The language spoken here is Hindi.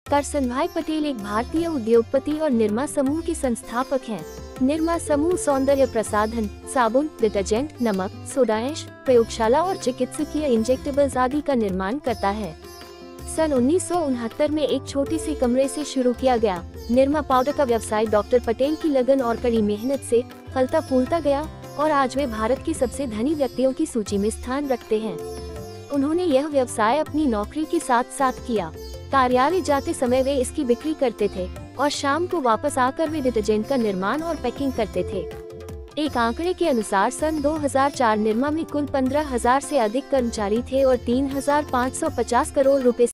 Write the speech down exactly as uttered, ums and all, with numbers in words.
करसनभाई पटेल एक भारतीय उद्योगपति और निरमा समूह के संस्थापक हैं। निरमा समूह सौंदर्य प्रसाधन, साबुन, डिटर्जेंट, नमक, सोडा ऐश, प्रयोगशाला और चिकित्सकीय इंजेक्टेबल्स आदि का निर्माण करता है। सन उन्नीस सौ उनहत्तर में एक छोटे से कमरे से शुरू किया गया निरमा पाउडर का व्यवसाय डॉक्टर पटेल की लगन और कड़ी मेहनत से फलता फूलता गया और आज वे भारत के सबसे धनी व्यक्तियों की सूची में स्थान रखते हैं। उन्होंने यह व्यवसाय अपनी नौकरी के साथ साथ किया। कार्यालय जाते समय वे इसकी बिक्री करते थे और शाम को वापस आकर वे डिटर्जेंट का निर्माण और पैकिंग करते थे। एक आंकड़े के अनुसार सन दो हज़ार चार निरमा में कुल पंद्रह हजार से अधिक कर्मचारी थे और तीन हजार पाँच सौ पचास करोड़ रुपए